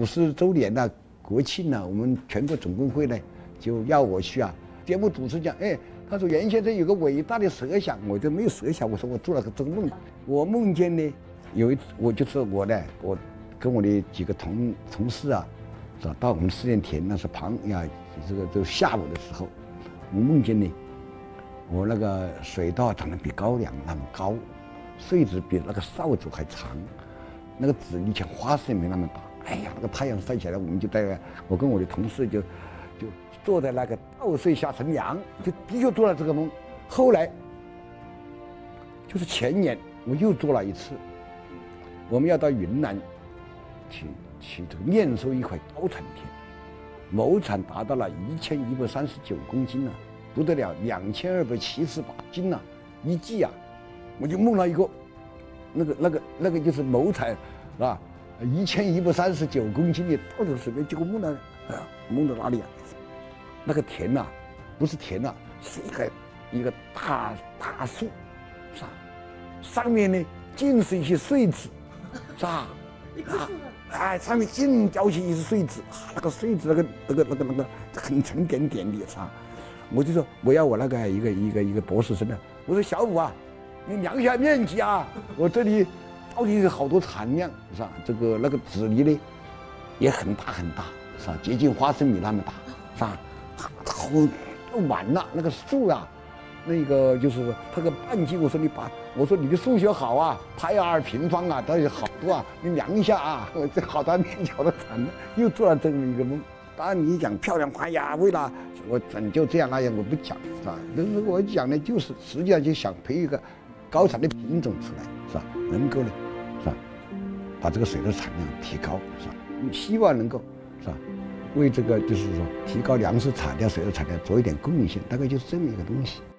50周年了，国庆了，我们全国总工会呢就要我去啊。节目主持讲，他说袁先生有个伟大的设想，我就没有设想，我说我做了个这个梦。我梦见呢，有一次我跟我的几个同事啊，是吧？到我们试验田，那是这下午的时候，我梦见呢，我那个水稻长得比高粱那么高，穗子比那个扫帚还长，那个籽粒像花生没那么大。哎呀，那个太阳晒起来，我跟我的同事就坐在那个稻穗下乘凉，就的确做了这个梦。后来就是前年我又做了一次，我们要到云南去这个验收一块高产田，亩产达到了1139公斤啊，不得了，2278斤呐，一季啊，我就梦了一个，那个就是亩产啊，1139公斤的稻子水面，结果梦到哪里啊？那个田呐，不是田呐，是一个大树，是吧？上面呢尽是一些穗子，是吧？上面尽浇起一些穗子，那个穗子那个很沉甸甸的，是吧？我就说我要我那个一个博士生呢，我说小武啊，你量一下面积啊，我这里到底有好多产量，是吧？那个籽粒呢也很大很大，是吧？接近花生米那么大，是吧？都满了那个树啊，那个就是说它个半径，我说你的数学好啊，派2平方啊，到底好多啊，你量一下啊，这好大面积好多产量，又做了这么一个梦。当然你讲漂亮话呀，为了我拯救这样那样，我不讲，是吧？我讲的就是实际上就想培育一个高产的品种出来，是吧？能够呢，是吧？把这个水的产量提高，是吧？希望能够，是吧？为这个就是说提高粮食产量、水的产量做一点贡献，大概就是这么一个东西。